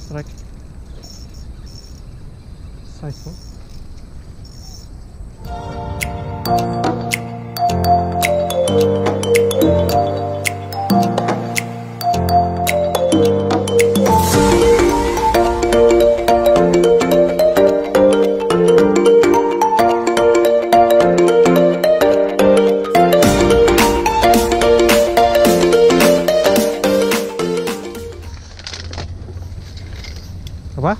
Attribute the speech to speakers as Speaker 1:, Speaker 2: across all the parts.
Speaker 1: Strike. Size mo. Apa?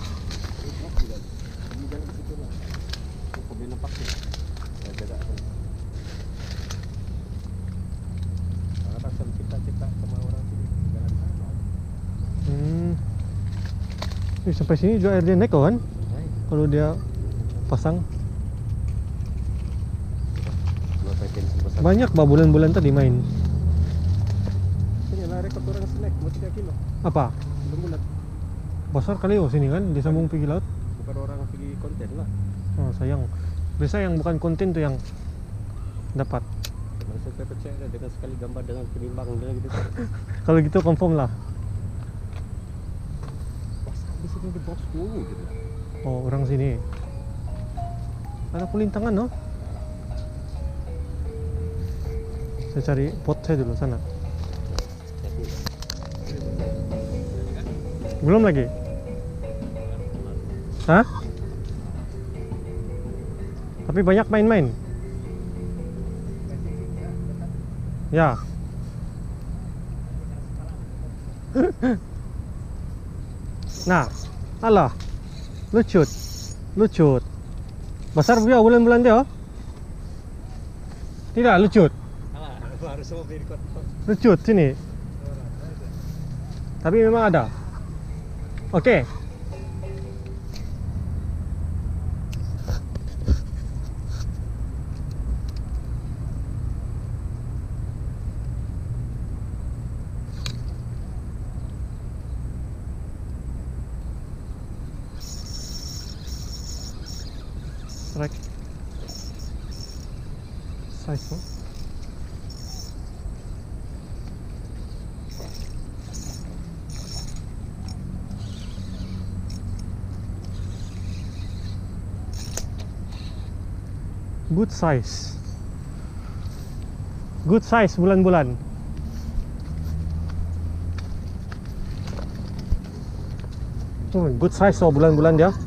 Speaker 1: Sampai sini juga air dia naik kan? Kalau dia pasang. Banyak bah bulan-bulan tadi main.
Speaker 2: Ini lah rekod orang snack, mau 3 kilo.
Speaker 1: Apa?
Speaker 2: Bulan.
Speaker 1: Besar kali sini kan, disambung pergi laut.
Speaker 2: Bukan orang pergi konten lah.
Speaker 1: Oh sayang. Biasa yang bukan konten tuh yang dapat.
Speaker 2: Saya percaya dengan sekali gambar dengan penimbang dengan gitu.
Speaker 1: Kalau gitu confirm lah.
Speaker 2: Di sini di bosku gitu.
Speaker 1: Oh, orang sini. Ada kulintangan no? Saya cari pot saya dulu sana. Belum lagi? Hah? Tapi banyak main-main. Ya. Nah, alah, lucut, lucut. Besar dia bulan-bulan dia. Tidak lucut. Lucut sini. Tapi memang ada. Okey. Strike. Size mo. Good size. Good size bulan-bulan. Good size so bulan-bulan dia.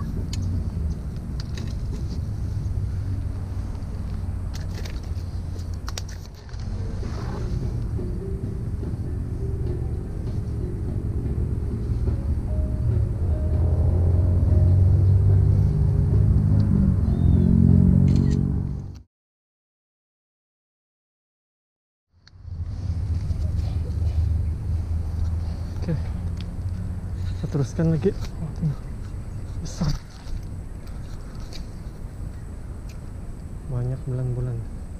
Speaker 1: Oke, kita teruskan lagi. Besar, banyak bulan-bulan.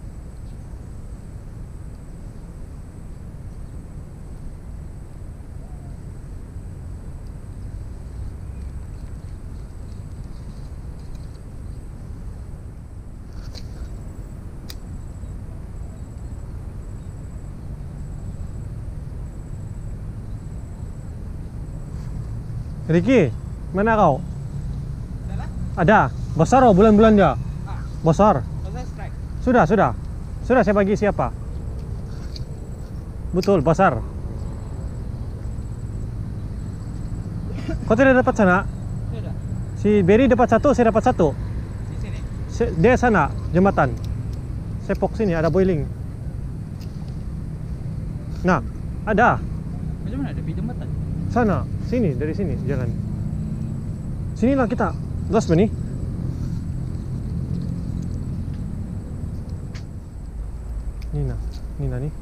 Speaker 1: Ricky, mana kau? Ada. Besar oh bulan-bulan dia. Besar. Sudah. Sudah saya bagi siapa? Betul, besar. Kau tidak dapat sana? Tidak. Si Berry dapat satu, saya dapat satu. Di sini? Dia sana, jembatan. Sepok sini, ada boiling. Nah, ada.
Speaker 2: Macam mana ada di jembatan?
Speaker 1: Sana, sini, dari sini jalan. Sinilah kita. Gas bani. Nina ni.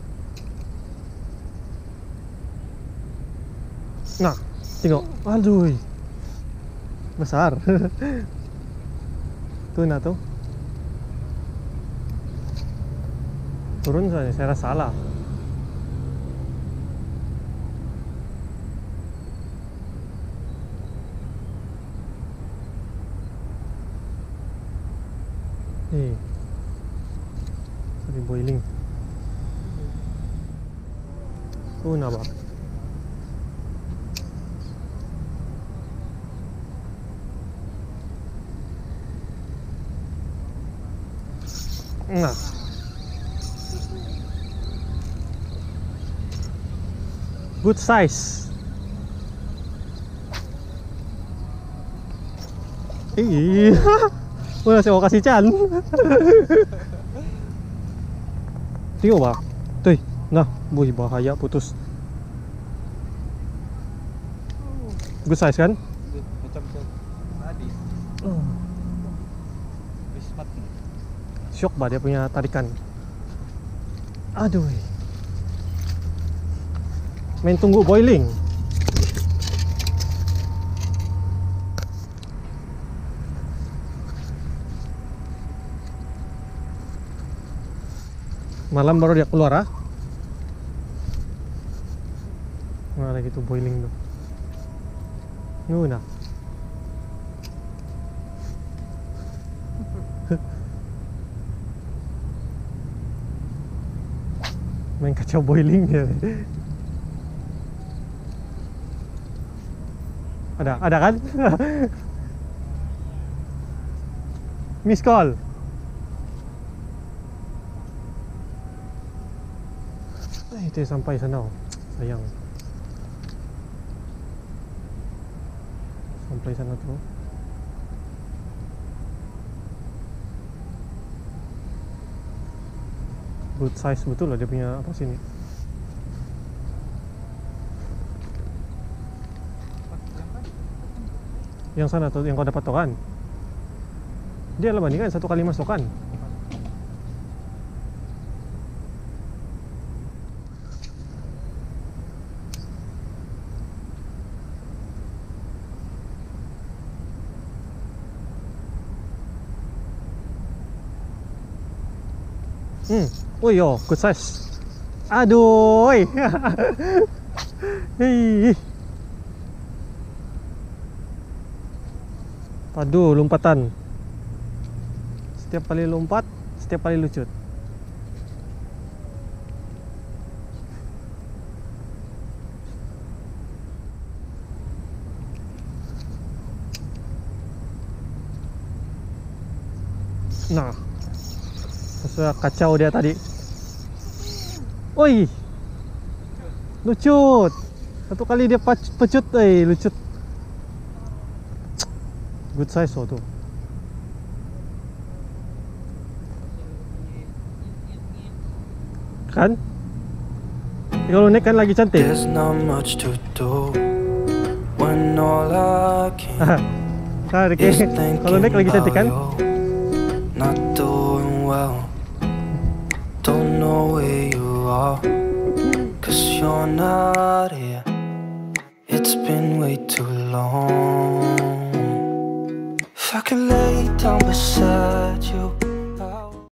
Speaker 1: Nah, tengok. Aduh. Besar. Tuh nah tuh. Turun saja, saya rasa salah. Tadi boiling. Tuh na ba? Nah. Good size. Ih. Wala saya kasih Chan. Tengok bah. Tuh, nah, boy bahaya putus. Good size kan?
Speaker 2: Macam tadi. Bismat.
Speaker 1: Syok bah dia punya tarikan. Aduh. Main tunggu boiling. Malam baru dia keluar, ah. Mana lagi tuh boiling tuh. Nuna. Main kacau boiling dia. Ada kan? Miss call. Itu sampai sana, oh. Sayang. Sampai sana tuh. Good size betul lah dia punya apa sini. Yang sana tuh yang kau dapat tuh kan. Dia lah ni kan 1 kali masuk kan. Oh yo, good size. Aduh, oi. Hei. Padu lompatan. Setiap kali lompat, setiap kali lucut. Nah. Masa kacau dia tadi. Oi. Lucut. 1 kali dia pecut, lucut. Good size oh tu. Kan? Kalau naik kan lagi cantik.
Speaker 3: There's not much to do when all I can is thinking
Speaker 1: kalau naik lagi cantik kan?
Speaker 3: about you. Not doing well. Don't know where you are, 'cause you're not here. It's been way too long. If I could lay down beside